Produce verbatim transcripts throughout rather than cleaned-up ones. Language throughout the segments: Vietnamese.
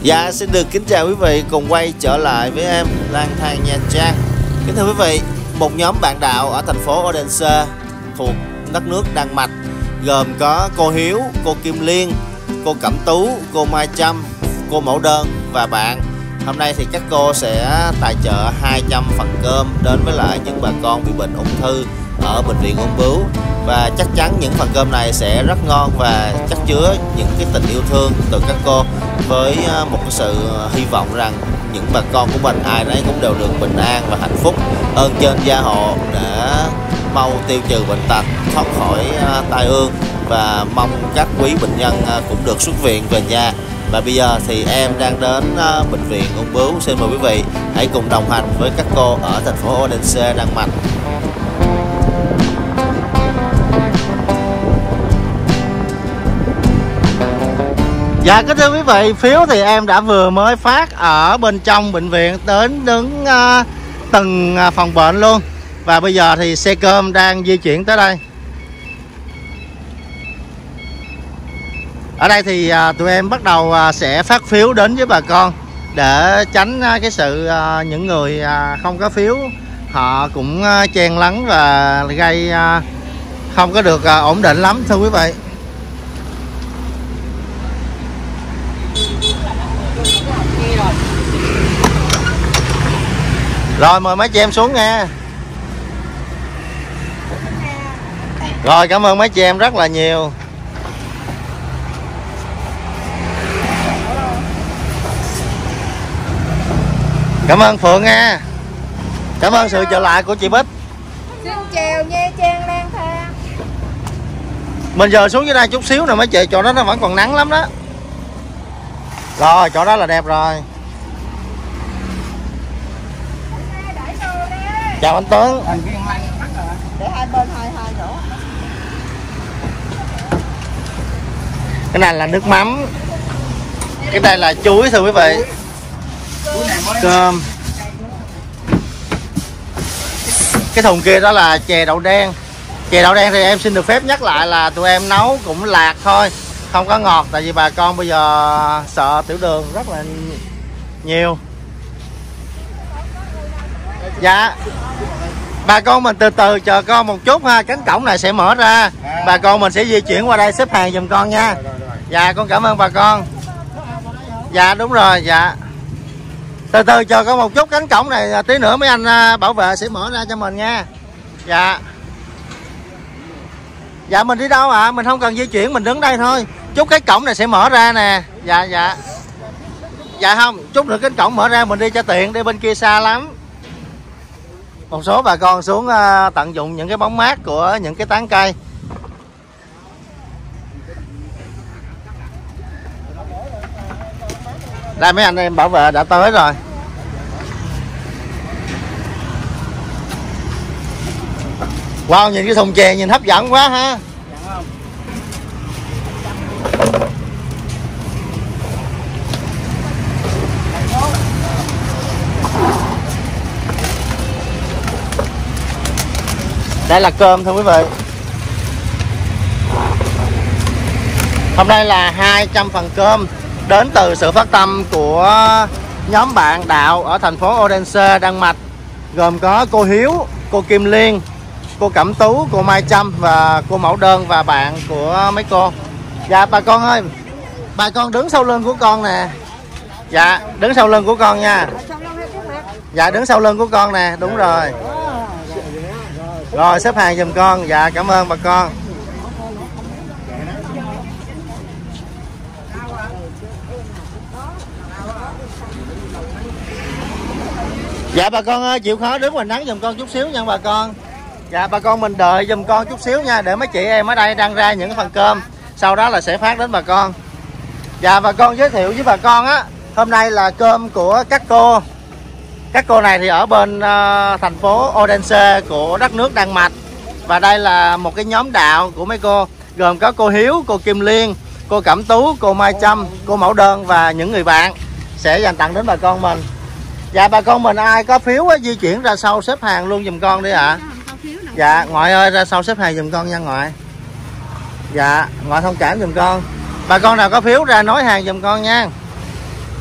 Dạ, xin được kính chào quý vị cùng quay trở lại với em Lang Thang Nha Trang. Kính thưa quý vị, một nhóm bạn đạo ở thành phố Odense thuộc đất nước Đan Mạch gồm có cô Hiếu, cô Kim Liên, cô Cẩm Tú, cô Mai Trâm, cô Mẫu Đơn và bạn. Hôm nay thì các cô sẽ tài trợ hai trăm phần cơm đến với lại những bà con bị bệnh ung thư ở bệnh viện Ung Bướu. Và chắc chắn những phần cơm này sẽ rất ngon và chất chứa những cái tình yêu thương từ các cô, với một cái sự hy vọng rằng những bà con của mình ai nấy cũng đều được bình an và hạnh phúc, ơn trên gia hộ để mau tiêu trừ bệnh tật, thoát khỏi tai ương, và mong các quý bệnh nhân cũng được xuất viện về nhà. Và bây giờ thì em đang đến bệnh viện Ung Bướu. Xin mời quý vị hãy cùng đồng hành với các cô ở thành phố Odense, Đan Mạch. Dạ kính thưa quý vị, phiếu thì em đã vừa mới phát ở bên trong bệnh viện đến đứng uh, từng phòng bệnh luôn. Và bây giờ thì xe cơm đang di chuyển tới đây. Ở đây thì uh, tụi em bắt đầu uh, sẽ phát phiếu đến với bà con, để tránh uh, cái sự uh, những người uh, không có phiếu họ cũng uh, chen lấn và gây uh, không có được uh, ổn định lắm thưa quý vị. Rồi mời mấy chị em xuống nha. Rồi cảm ơn mấy chị em rất là nhiều. Cảm ơn Phượng nha. Cảm ơn sự trở lại của chị Bích. Xin chào Nha Trang Lang Thang. Mình giờ xuống dưới đây chút xíu nè mấy chị, chỗ đó nó vẫn còn nắng lắm đó. Rồi chỗ đó là đẹp rồi. Chào anh Tuấn. Để hai bên hai hai nữa. Cái này là nước mắm. Cái đây là chuối thưa quý vị. Cơm. Cái thùng kia đó là chè đậu đen. Chè đậu đen thì em xin được phép nhắc lại là tụi em nấu cũng lạc thôi, không có ngọt, tại vì bà con bây giờ sợ tiểu đường rất là nhiều. Dạ, bà con mình từ từ chờ con một chút ha, cánh cổng này sẽ mở ra, bà con mình sẽ di chuyển qua đây xếp hàng giùm con nha. Dạ con cảm ơn bà con. Dạ đúng rồi, dạ từ từ chờ con một chút, cánh cổng này tí nữa mấy anh bảo vệ sẽ mở ra cho mình nha. Dạ dạ mình đi đâu ạ? À? Mình không cần di chuyển, mình đứng đây thôi, chút cái cổng này sẽ mở ra nè. Dạ dạ dạ không, chút nữa cái cổng mở ra mình đi cho tiện, đi bên kia xa lắm. Một số bà con xuống uh, tận dụng những cái bóng mát của những cái tán cây. Đây mấy anh em bảo vệ đã tới rồi. Wow, nhìn cái thùng chè nhìn hấp dẫn quá ha. Đây là cơm thưa quý vị. Hôm nay là hai trăm phần cơm đến từ sự phát tâm của nhóm bạn đạo ở thành phố Odense, Đan Mạch, gồm có cô Hiếu, cô Kim Liên, cô Cẩm Tú, cô Mai Trâm và cô Mẫu Đơn và bạn của mấy cô. Dạ bà con ơi, bà con đứng sau lưng của con nè. Dạ đứng sau lưng của con nha. Dạ đứng sau lưng của con nè, đúng rồi. Rồi xếp hàng giùm con. Dạ cảm ơn bà con. Dạ bà con ơi, chịu khó đứng ngoài nắng giùm con chút xíu nha bà con. Dạ bà con mình đợi giùm con chút xíu nha, để mấy chị em ở đây đang ra những phần cơm, sau đó là sẽ phát đến bà con. Dạ bà con giới thiệu với bà con á, hôm nay là cơm của các cô. Các cô này thì ở bên uh, thành phố Odense của đất nước Đan Mạch. Và đây là một cái nhóm đạo của mấy cô, gồm có cô Hiếu, cô Kim Liên, cô Cẩm Tú, cô Mai Trâm, cô Mẫu Đơn và những người bạn sẽ dành tặng đến bà con mình. Dạ bà con mình ai có phiếu á, di chuyển ra sau xếp hàng luôn giùm con đi ạ. À. Dạ ngoại ơi, ra sau xếp hàng giùm con nha ngoại. Dạ ngoại thông cảm giùm con. Bà con nào có phiếu ra nói hàng giùm con nha.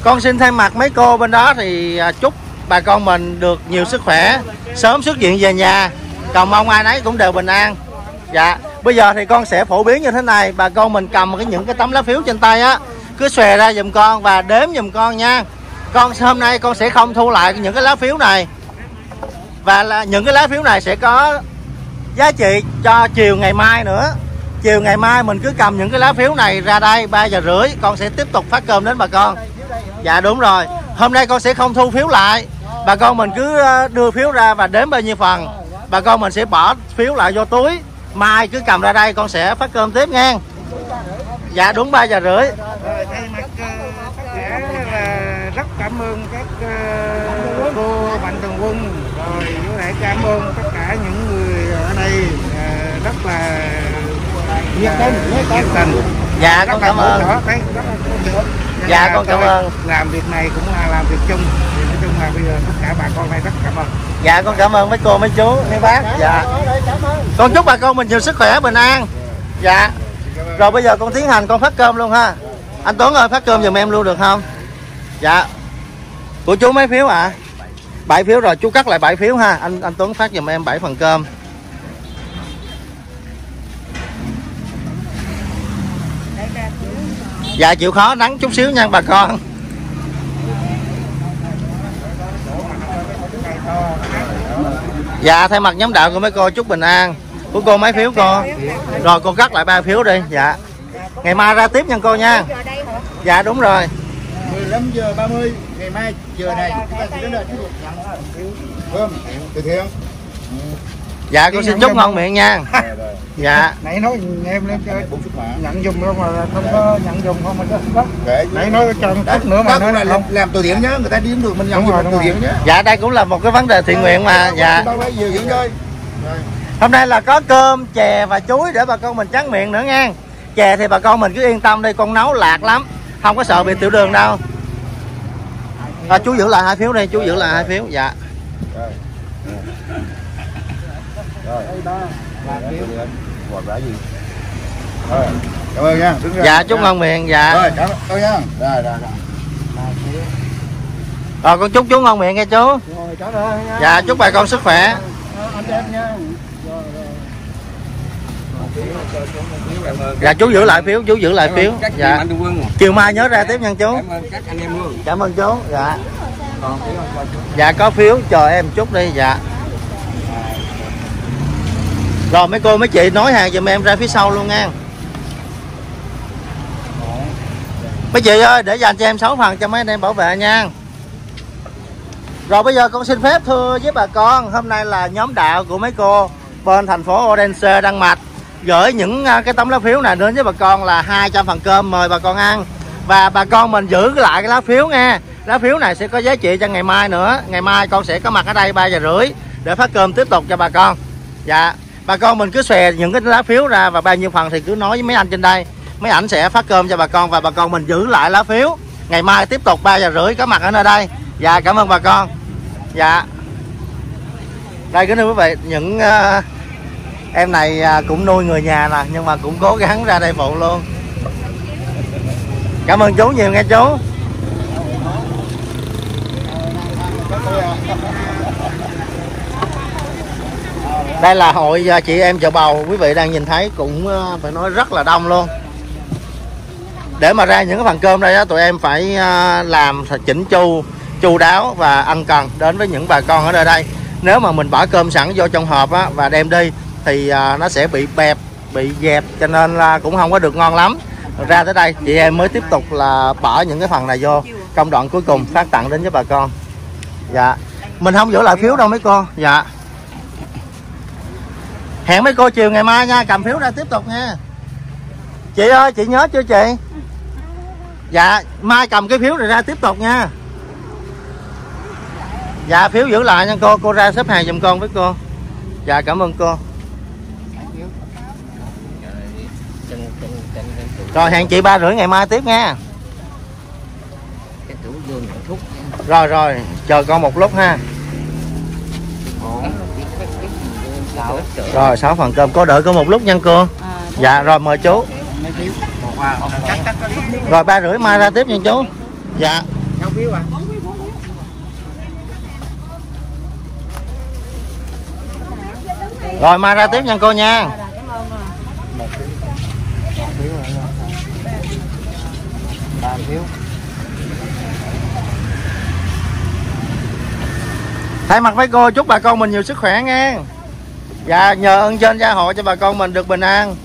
Con xin thay mặt mấy cô bên đó thì chúc bà con mình được nhiều sức khỏe, sớm xuất viện về nhà, cầu mong ai nấy cũng đều bình an. Dạ, bây giờ thì con sẽ phổ biến như thế này, bà con mình cầm cái những cái tấm lá phiếu trên tay á, cứ xòe ra giùm con và đếm giùm con nha. Con hôm nay con sẽ không thu lại những cái lá phiếu này, và là những cái lá phiếu này sẽ có giá trị cho chiều ngày mai nữa. Chiều ngày mai mình cứ cầm những cái lá phiếu này ra đây, ba giờ rưỡi con sẽ tiếp tục phát cơm đến bà con. Dạ đúng rồi, hôm nay con sẽ không thu phiếu lại, bà con mình cứ đưa phiếu ra và đếm bao nhiêu phần, bà con mình sẽ bỏ phiếu lại vô túi, mai cứ cầm ra đây con sẽ phát cơm tiếp nha. Dạ đúng ba giờ rưỡi. Rồi thay mặt tất cả là rất cảm ơn các uh, cô mạnh thường quân, rồi với lại cảm ơn tất cả những người ở đây uh, rất là nhiệt tình, nhiệt tình. Dạ con cảm ơn. Dạ con cảm ơn. Làm việc này cũng là làm việc chung, thì nói chung là bây giờ tất cả bà con đây rất cảm ơn. Dạ con cảm ơn mấy cô mấy chú mấy bác. Dạ con chúc bà con mình nhiều sức khỏe bình an. Dạ rồi bây giờ con tiến hành con phát cơm luôn ha. Anh Tuấn ơi, phát cơm giùm em luôn được không? Dạ. Của chú mấy phiếu ạ? À? bảy phiếu rồi, chú cắt lại bảy phiếu ha. Anh anh Tuấn phát giùm em bảy phần cơm. Dạ chịu khó nắng chút xíu nha bà con. Dạ thay mặt nhóm đạo của mấy cô chúc bình an. Của cô mấy phiếu cô? Rồi cô cắt lại ba phiếu đi. Dạ. Ngày mai ra tiếp nha cô nha. Dạ đúng rồi. mười lăm giờ ba mươi ngày mai giờ này chúng ta sẽ đến đây cơm từ thiện. Dạ con xin chúc ngon miệng nha. Dạ. Nãy nói em lên chơi nhận dùng đâu mà không có nhận dùng không mình có. Nãy nói cho chút nữa mà nói là làm, làm từ thiện nhá, người ta đi đến được mình nhận dùng từ thiện nhá. Dạ đây cũng là một cái vấn đề thiện nguyện mà. Dạ. Hôm nay là có cơm, chè và chuối để bà con mình tráng miệng nữa nha. Chè thì bà con mình cứ yên tâm đi, con nấu lạc lắm, không có sợ bị tiểu đường đâu. À, chú giữ lại hai phiếu đi, chú giữ lại hai phiếu. Dạ. Rồi. Rồi. Rồi. Cảm ơn nha. Dạ chúc ngon miệng. Dạ. Rồi cảm ơn nha. Rồi rồi rồi. Rồi con chúc chú ngon miệng nghe chú. Dạ chúc bà con sức khỏe. Dạ chú giữ lại phiếu, chú giữ lại phiếu. Dạ. Chiều mai nhớ ra tiếp nha chú. Cảm ơn các anh em luôn. Cảm ơn chú. Dạ. Dạ có phiếu chờ em chút đi. Dạ. Rồi mấy cô mấy chị nói hàng giùm em ra phía sau luôn nha. Mấy chị ơi để dành cho em sáu phần cho mấy anh em bảo vệ nha. Rồi bây giờ con xin phép thưa với bà con, hôm nay là nhóm đạo của mấy cô bên thành phố Odense Đan Mạch gửi những cái tấm lá phiếu này đến với bà con là hai trăm phần cơm mời bà con ăn. Và bà con mình giữ lại cái lá phiếu nha. Lá phiếu này sẽ có giá trị cho ngày mai nữa. Ngày mai con sẽ có mặt ở đây ba giờ rưỡi để phát cơm tiếp tục cho bà con. Dạ. Bà con mình cứ xòe những cái lá phiếu ra và bao nhiêu phần thì cứ nói với mấy anh trên đây. Mấy ảnh sẽ phát cơm cho bà con và bà con mình giữ lại lá phiếu. Ngày mai tiếp tục ba giờ rưỡi có mặt ở nơi đây. Dạ cảm ơn bà con. Dạ. Đây kính thưa quý vị, những uh, em này uh, cũng nuôi người nhà nè, nhưng mà cũng cố gắng ra đây phụ luôn. Cảm ơn chú nhiều nghe chú. Đây là hội chị em chợ Bầu, quý vị đang nhìn thấy cũng uh, phải nói rất là đông luôn. Để mà ra những cái phần cơm đây đó, tụi em phải uh, làm thật chỉnh chu, chu đáo và ân cần đến với những bà con ở nơi đây. Nếu mà mình bỏ cơm sẵn vô trong hộp á, và đem đi thì à, nó sẽ bị bẹp, bị dẹp, cho nên là cũng không có được ngon lắm. Ra tới đây chị em mới tiếp tục là bỏ những cái phần này vô công đoạn cuối cùng phát tặng đến với bà con. Dạ mình không giữ lại phiếu đâu mấy cô. Dạ hẹn mấy cô chiều ngày mai nha, cầm phiếu ra tiếp tục nha. Chị ơi chị nhớ chưa chị? Dạ mai cầm cái phiếu này ra tiếp tục nha. Dạ phiếu giữ lại nha cô, cô ra xếp hàng giùm con với cô. Dạ cảm ơn cô. Rồi hẹn chị ba rưỡi ngày mai tiếp nha. Rồi rồi chờ con một lúc ha. Rồi sáu phần cơm, cô đợi con một lúc nha cô. Dạ rồi mời chú. Rồi ba rưỡi mai ra tiếp nha chú. Dạ. phiếu à? Rồi mai ra tiếp nha cô nha. Một phiếu. Một phiếu rồi. Ba phiếu. Thay mặt với cô chúc bà con mình nhiều sức khỏe nghe. Dạ nhờ ơn trên gia hộ cho bà con mình được bình an.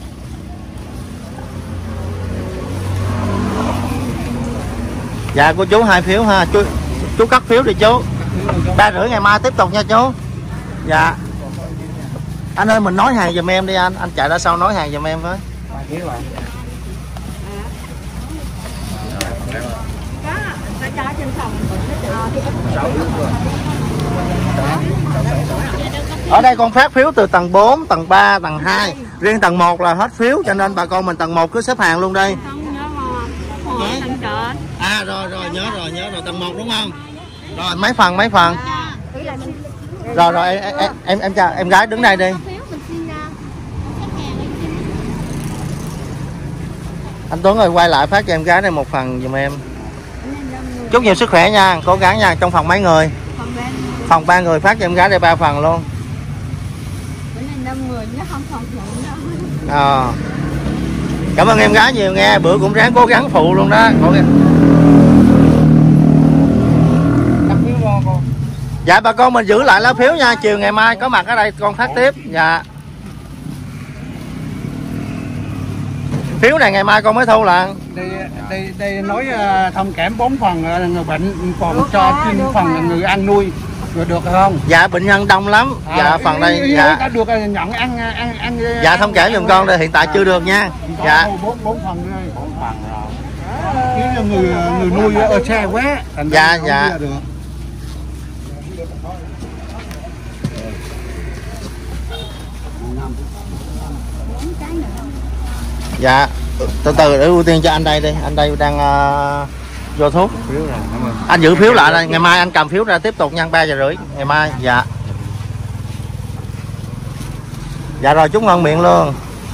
Dạ cô chú hai phiếu ha, chú chú cắt phiếu đi chú. Ba rưỡi ngày mai tiếp tục nha chú. Dạ. Anh ơi mình nói hàng giùm em đi anh, anh chạy ra sau nói hàng giùm em với. Ba phiếu rồi. Ở đây con phát phiếu từ tầng bốn, tầng ba, tầng hai. Riêng tầng một là hết phiếu cho nên bà con mình tầng một cứ xếp hàng luôn đây. À rồi rồi nhớ rồi nhớ rồi tầng một đúng không? Rồi mấy phần mấy phần. Rồi rồi em em em, em chào em gái đứng đây đi. Anh Tuấn ơi quay lại phát cho em gái này một phần giùm em. Chúc nhiều sức khỏe nha, cố gắng nha. Trong phòng mấy người? Phòng ba người phát cho em gái đây ba phần luôn. À. Cảm ơn em gái nhiều nghe, bữa cũng ráng cố gắng phụ luôn đó. Dạ bà con mình giữ lại lá phiếu nha, chiều ngày mai có mặt ở đây con phát tiếp. Dạ. Phiếu này ngày mai con mới thu là. Đây đây đây nói thông cảm bốn phần người bệnh còn cho chín phần người ăn nuôi. Rồi được không? Dạ bệnh nhân đông lắm. À, dạ phần đây ý, dạ. Đã được nhận ăn ăn ăn. Dạ thông cảm giùm con đây hiện tại à, chưa được nha. Dạ. bốn bốn phần thôi. bốn phần rồi. Cái người người nuôi ở xe quá. Dạ dạ. Dạ từ từ để ưu tiên cho anh đây đi, anh đây đang uh, vô thuốc. Phiếu rồi, anh giữ phiếu lại đây, ngày mai anh cầm phiếu ra tiếp tục nha, ba giờ rưỡi ngày mai. Dạ. Dạ rồi chúc ngon miệng luôn.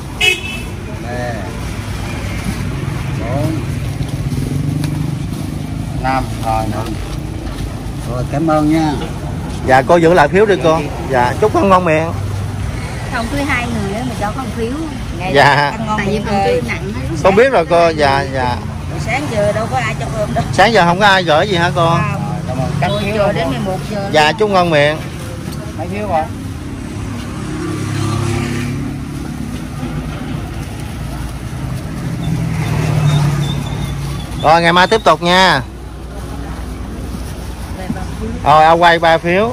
Năm rồi rồi cảm ơn nha. Dạ cô giữ lại phiếu đi cô. Dạ chúc con ngon miệng. Không cứ hai người mà cho con phiếu. Ngày dạ. Tại vì con phiếu nặng. Con biết rồi cô. Dạ dạ. Sáng giờ đâu có ai cho cơm đâu. Sáng giờ không có ai gửi gì hả cô? À, mười giờ đến mười một giờ. Dạ chúc ngon miệng. Mấy phiếu rồi? Rồi ngày mai tiếp tục nha. Rồi ao quay ba phiếu.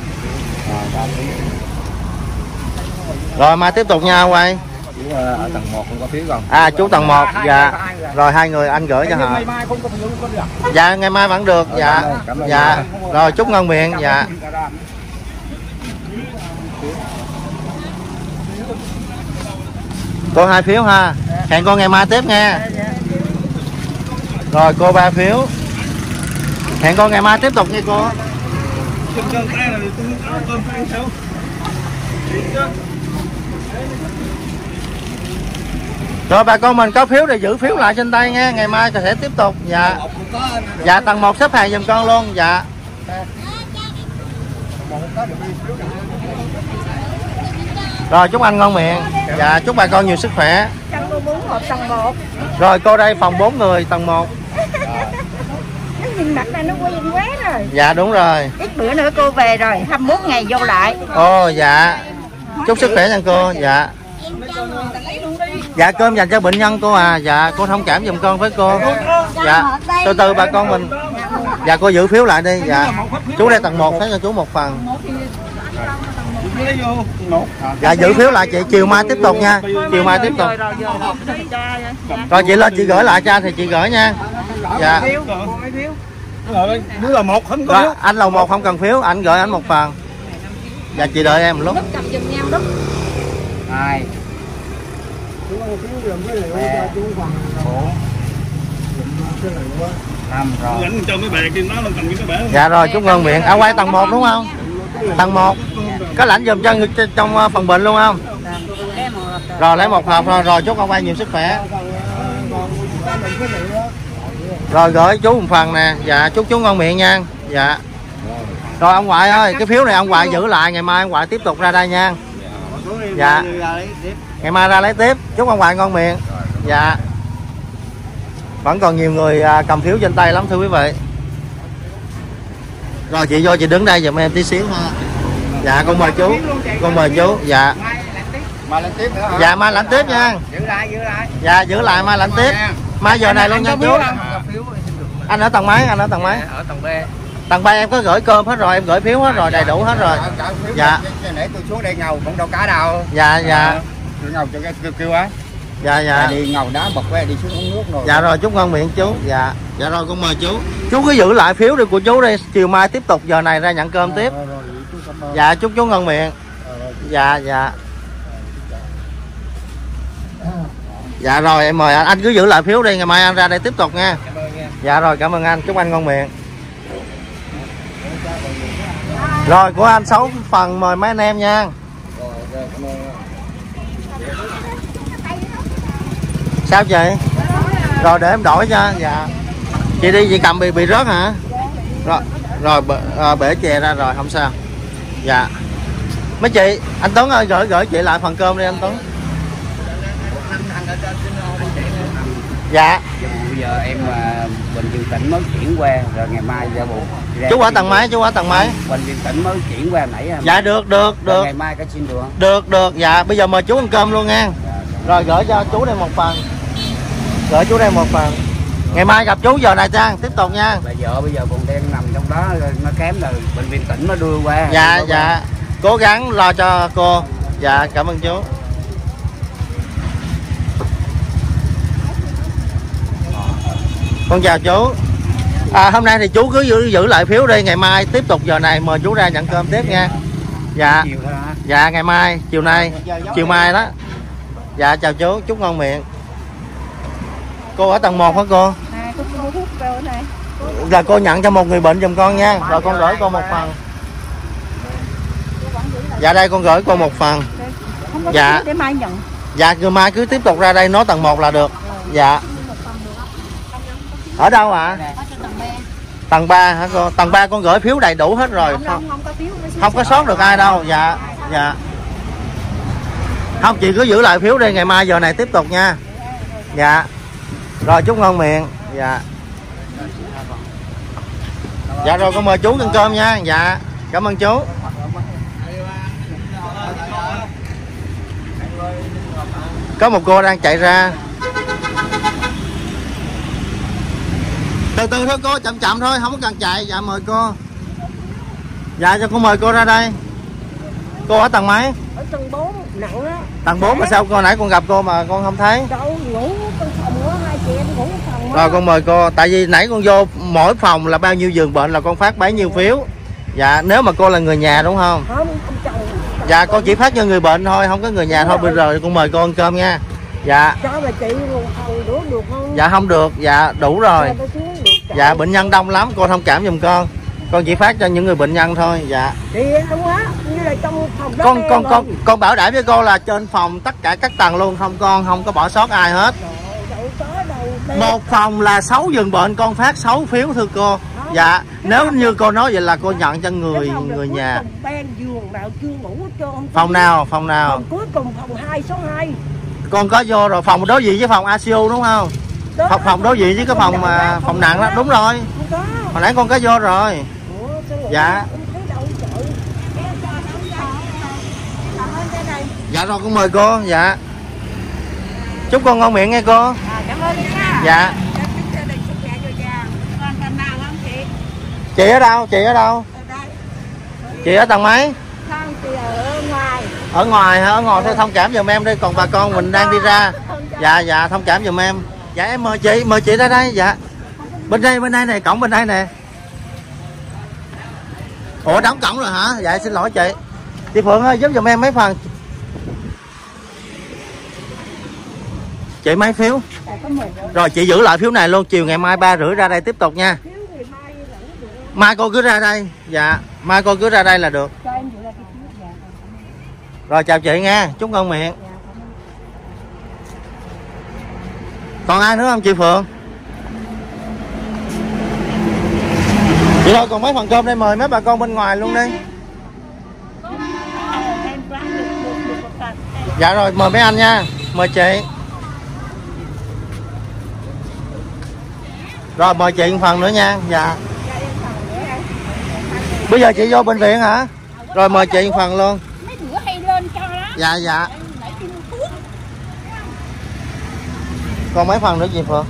Rồi mai tiếp tục nha quay. Ở tầng một không có phiếu không? À chú tầng một. Dạ. Rồi hai người anh gửi cho họ. Dạ ngày mai vẫn được. Dạ. Dạ. Rồi chúc ngon miệng. Dạ. Cô hai phiếu ha. Hẹn cô ngày mai tiếp nha. Rồi cô ba phiếu. Hẹn cô ngày mai tiếp tục nha cô. Rồi bà con mình có phiếu thì giữ phiếu lại trên tay nha, ngày mai sẽ tiếp tục. Dạ. Dạ tầng một xếp hàng giùm con luôn. Dạ. Rồi chúc anh ngon miệng. Dạ chúc bà con nhiều sức khỏe. Tầng một. Rồi cô đây phòng bốn người tầng một. Nó nhìn mặt này nó quen quá rồi. Dạ đúng rồi. Ít bữa nữa cô về rồi, hai mươi mốt ngày vô lại. Ồ dạ. Chúc sức khỏe nha cô. Dạ. Dạ cơm dành cho bệnh nhân cô à. Dạ cô thông cảm giùm con với cô. Dạ từ từ bà con mình. Dạ cô giữ phiếu lại đi. Dạ chú đây tầng một thấy cho chú một phần. Dạ giữ phiếu lại chị, chiều mai tiếp tục nha. Chiều mai tiếp tục. Rồi chị lên chị gửi lại cho thì chị gửi nha. Dạ. Đứa là một không có phiếu. Anh là một không cần phiếu, anh gửi anh một phần. Dạ chị đợi em một lúc. Hai. Bốn. Năm rồi. Dạ rồi chúc ngon miệng. À quay tầng một đúng không? Tầng một. Có lãnh giùm cho trong phần bệnh luôn không? Rồi lấy một hộp rồi, rồi chúc ông quay nhiều sức khỏe. Rồi gửi chú một phần nè. Dạ chúc chú ngon miệng nha. Dạ. Rồi ông ngoại ơi, cái phiếu này ông ngoại giữ lại, ngày mai ông ngoại tiếp tục ra đây nha. Dạ. Ngày mai ra lấy tiếp. Chúc ông ngoại ngon miệng. Dạ. Vẫn còn nhiều người cầm phiếu trên tay lắm thưa quý vị. Rồi chị vô chị đứng đây giùm em tí xíu ha. Dạ con mời chú. Con mời chú. Dạ. Mai lãnh tiếp nữa hả? Dạ mai lãnh tiếp nha. Giữ lại, giữ lại. Dạ giữ lại mai lãnh tiếp. Mai giờ này luôn nha chú. Anh ở tầng mấy? Anh ở tầng mấy? Ở tầng B. Tầng ba em có gửi cơm hết rồi, em gửi phiếu hết rồi, đầy đủ hết rồi. Dạ. Để tôi xuống đây ngầu cũng đâu cá đâu. Dạ dạ. Tôi ngầu cho cái kêu kêu á. Dạ dạ. Đi ngầu đá bật qua đi xuống uống nước rồi. Dạ rồi chúc ngon miệng chú. Dạ. Dạ rồi con mời chú. Chú cứ giữ lại phiếu đi của chú đi, chiều mai tiếp tục giờ này ra nhận cơm tiếp. Dạ chúc chú ngon miệng. Dạ dạ. Dạ rồi em mời anh, anh cứ giữ lại phiếu đi, ngày mai anh ra đây tiếp tục nha. Dạ rồi cảm ơn anh, chúc anh ngon miệng. Rồi của anh sáu phần mời mấy anh em nha. Sao chị? Rồi để em đổi cho. Dạ. Chị đi chị cầm bị bị rớt hả? Rồi rồi à, bể chè ra rồi không sao. Dạ. Mấy chị, anh Tuấn ơi gửi gửi chị lại phần cơm đi anh Tuấn. Dạ. Bây giờ em Bình Dương tỉnh mới chuyển qua rồi ngày mai ra bộ. Chú ở tầng mấy? Chú ở tầng mấy? Bình Dương tỉnh mới chuyển qua nãy. Dạ được được được. Ngày mai có xin được không? Được được. Dạ bây giờ mời chú ăn cơm luôn nha. Rồi gửi cho chú đây một phần. Gửi chú đây một phần. Ngày mai gặp chú giờ này Trang tiếp tục nha. Bà vợ bây giờ còn đang nằm trong đó nó kém rồi bệnh viện tỉnh nó đưa qua. Dạ dạ. Cố gắng lo cho cô. Dạ cảm ơn chú. Con chào chú. À, hôm nay thì chú cứ giữ, giữ lại phiếu đi, ngày mai tiếp tục giờ này mời chú ra nhận cơm tiếp nha. Dạ. Dạ ngày mai, chiều nay, chiều mai đó. Dạ chào chú, chúc ngon miệng. Cô ở tầng một hả cô? Là cô nhận cho một người bệnh giùm con nha. Rồi con gửi cô một phần. Dạ đây con gửi cô một phần. Dạ. Dạ ngày mai cứ tiếp tục ra đây nói tầng một là được. Dạ. Ở đâu ạ? À? Tầng ba hả cô? Tầng ba con gửi phiếu đầy đủ hết rồi. Không, không, có, phiếu, không có sót được ai đâu. Dạ. Dạ. Không chị cứ giữ lại phiếu đi, ngày mai giờ này tiếp tục nha. Dạ. Rồi chúc ngon miệng. Dạ. Dạ rồi con mời chú ăn cơm nha. Dạ. Cảm ơn chú. Có một cô đang chạy ra. Từ từ thôi cô, chậm chậm thôi, không có cần chạy. Dạ mời cô. Dạ cho con mời cô ra đây. Cô ở tầng mấy? Ở tầng bốn, nặng á. Tầng bốn mà sao cô nãy con gặp cô mà con không thấy? Đâu, ngủ trong phòng đó, hai chị em ngủ phòng đó. Rồi con mời cô, tại vì nãy con vô mỗi phòng là bao nhiêu giường bệnh là con phát bấy nhiêu phiếu. Dạ nếu mà cô là người nhà đúng không? Không, không chồng. Dạ con chỉ phát cho người bệnh thôi, không có người nhà thôi. Bây giờ con mời cô ăn cơm nha. Dạ. Cho mà chị phòng đủ được không? Dạ không được, dạ đủ rồi. Dạ bệnh nhân đông lắm, cô thông cảm giùm con. Con chỉ phát cho những người bệnh nhân thôi. Dạ. Thì đúng á, như là trong phòng đó. Con con con con bảo đảm với cô là trên phòng tất cả các tầng luôn, không con không có bỏ sót ai hết. Một phòng là sáu giường bệnh, con phát sáu phiếu thưa cô. Dạ, nếu như cô nói vậy là cô nhận cho người người nhà. Phòng nào, phòng nào? Phòng cuối cùng phòng hai số hai. Con có vô rồi, phòng đối diện với phòng i xê u đúng không? Phòng phòng đối diện với cái phòng mà phòng nặng đó, đúng rồi. Hồi nãy con có vô rồi. Dạ. Dạ rồi con mời cô. Dạ. Chúc con ngon miệng nghe cô. À, cảm ơn nha. Dạ. Chị ở đâu? Chị ở đâu? Chị ở tầng mấy? Không, chị ở ngoài. Ở ngoài hả? Ở ngoài thôi thông cảm giùm em đi, còn bà con mình đang đi ra. Dạ dạ thông cảm giùm em. Dạ em mời chị, mời chị ra đây. Dạ. Bên đây bên đây này, cổng bên đây nè. Ủa đóng cổng rồi hả? Dạ xin lỗi chị. Chị Phượng ơi giúp giùm em mấy phần. Chị mấy phiếu? Rồi chị giữ lại phiếu này luôn, chiều ngày mai ba rưỡi ra đây tiếp tục nha. Mai cô cứ ra đây. Dạ, mai cô cứ ra đây là được. Rồi chào chị nha, chúc ngon miệng. Còn ai nữa không chị Phượng? Vậy thôi còn mấy phần cơm đây mời mấy bà con bên ngoài luôn đi. Dạ rồi mời mấy anh nha, mời chị. Rồi mời chị một phần nữa nha. Dạ. Bây giờ chị vô bệnh viện hả? Rồi mời chị một phần luôn. Mấy bữa hay lên cho đó. Dạ dạ. Còn mấy phần nữa chị Phượng?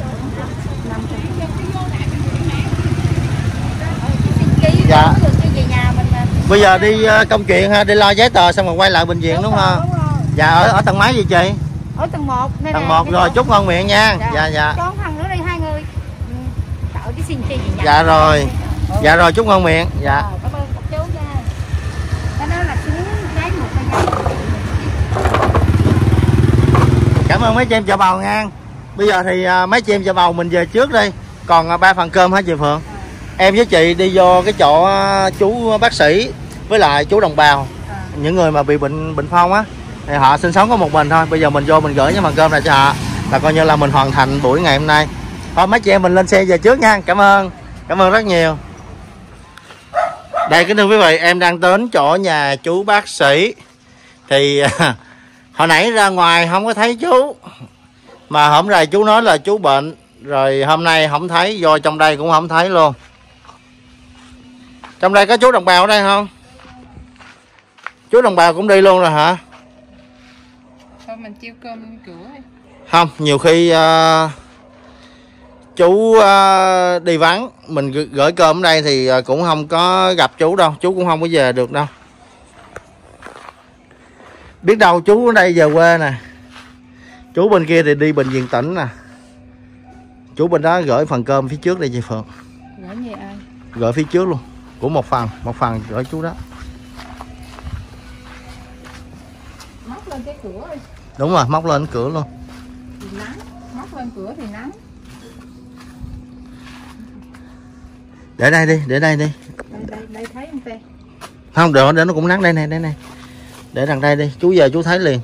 Dạ. Bây giờ đi công chuyện ha, đi lo giấy tờ xong rồi quay lại bệnh viện đúng không? Dạ ở ở tầng mấy vậy chị? Ở tầng một. Tầng một rồi, chúc ngon miệng nha. Dạ dạ. dạ. Con thằng nữa đây hai người. Tạo cái xin chi gì dạ rồi. Dạ rồi chúc ngon miệng. Dạ. Cảm ơn các chú nha. Cái đó là xuống cái một cái. Cảm ơn mấy chị em chợ bầu nha. Bây giờ thì mấy chị em chợ bầu mình về trước đi. Còn ba phần cơm hả chị Phượng? À. Em với chị đi vô cái chỗ chú bác sĩ với lại chú đồng bào. À. Những người mà bị bệnh bệnh phong á thì họ sinh sống có một mình thôi. Bây giờ mình vô mình gửi những phần cơm này cho họ là coi như là mình hoàn thành buổi ngày hôm nay. Thôi mấy chị em mình lên xe về trước nha. Cảm ơn. Cảm ơn rất nhiều. Đây kính thưa quý vị, em đang đến chỗ nhà chú bác sĩ. Thì hồi nãy ra ngoài không có thấy chú. Mà hôm nay chú nói là chú bệnh. Rồi hôm nay không thấy, vô trong đây cũng không thấy luôn. Trong đây có chú đồng bào ở đây không? Chú đồng bào cũng đi luôn rồi hả? Thôi mình chiêu cơm cửa. Không, nhiều khi uh, chú uh, đi vắng, mình gửi cơm ở đây thì cũng không có gặp chú đâu, chú cũng không có về được đâu. Biết đâu chú ở đây về quê nè. Chú bên kia thì đi bệnh viện tỉnh nè. Chú bên đó gửi phần cơm phía trước đây chị Phượng. Gửi gì ai? Gửi phía trước luôn. Của một phần, một phần gửi chú đó. Móc lên cái cửa đi. Đúng rồi, móc lên cửa luôn. Thì nắng, móc lên cửa thì nắng. Để đây đi, để đây đi. Đây, đây, đây thấy không Tê? Không, được, để nó cũng nắng đây này, đây này. Để đằng đây đi, chú về chú thấy liền.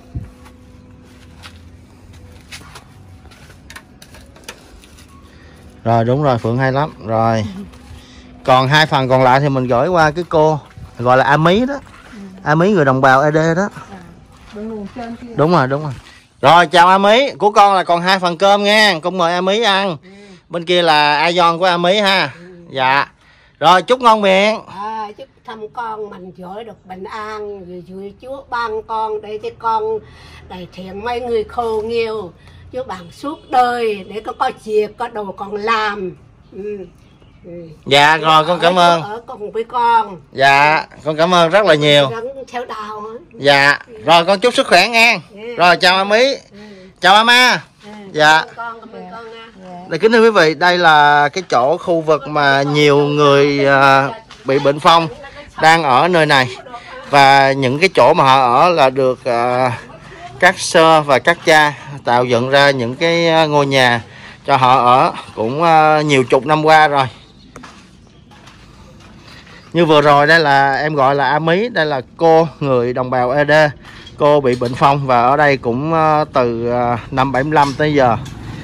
Rồi đúng rồi, Phượng hay lắm. Rồi. Còn hai phần còn lại thì mình gửi qua cái cô gọi là A Mí đó. Ừ. A Mí người đồng bào e đê đó. À, đúng rồi, đúng rồi. Rồi chào A Mí, của con là còn hai phần cơm nha, con mời A Mí ăn. Ừ. Bên kia là A Gion của A Mí ha. Ừ. Dạ. Rồi chúc ngon miệng. À, chúc thăm con mình giỏi được bình an, rồi vui Chúa ban con để cho con đầy thiện mấy người khổ nhiều. Chúa ban suốt đời để có có việc có đồ còn làm. Ừ. Ừ. Dạ rồi con cảm ơn. Ở cùng với con. Dạ con cảm ơn rất là nhiều. Theo đạo. Dạ rồi con chúc sức khỏe nha. Yeah. Rồi chào A Mí. Yeah. Chào A Ma. Yeah. Dạ. Con, con yeah. Đây kính thưa quý vị, đây là cái chỗ khu vực mà nhiều người uh, bị bệnh phong đang ở nơi này. Và những cái chỗ mà họ ở là được uh, các sơ và các cha tạo dựng ra những cái ngôi nhà cho họ ở cũng uh, nhiều chục năm qua rồi. Như vừa rồi đây là em gọi là A Mí, đây là cô người đồng bào e đê. Cô bị bệnh phong và ở đây cũng uh, từ uh, năm bảy mươi lăm tới giờ.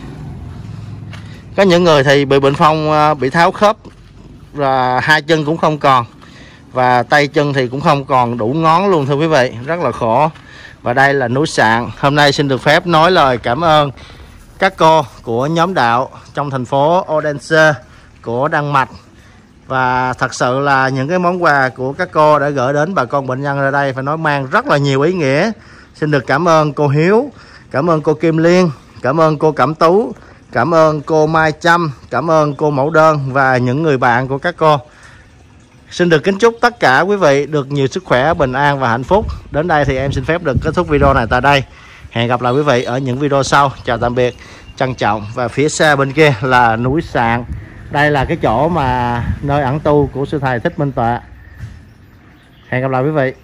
Có những người thì bị bệnh phong uh, bị tháo khớp và hai chân cũng không còn. Và tay chân thì cũng không còn đủ ngón luôn thưa quý vị, rất là khổ. Và đây là núi Sạn. Hôm nay xin được phép nói lời cảm ơn các cô của nhóm đạo trong thành phố Odense của Đan Mạch. Và thật sự là những cái món quà của các cô đã gửi đến bà con bệnh nhân ở đây phải nói mang rất là nhiều ý nghĩa. Xin được cảm ơn cô Hiếu, cảm ơn cô Kim Liên, cảm ơn cô Cẩm Tú, cảm ơn cô Mai Trâm, cảm ơn cô Mẫu Đơn và những người bạn của các cô. Xin được kính chúc tất cả quý vị được nhiều sức khỏe, bình an và hạnh phúc. Đến đây thì em xin phép được kết thúc video này tại đây. Hẹn gặp lại quý vị ở những video sau. Chào tạm biệt, trân trọng. Và phía xa bên kia là núi Sạn. Đây là cái chỗ mà nơi ẩn tu của sư thầy Thích Minh Tuệ. Hẹn gặp lại quý vị.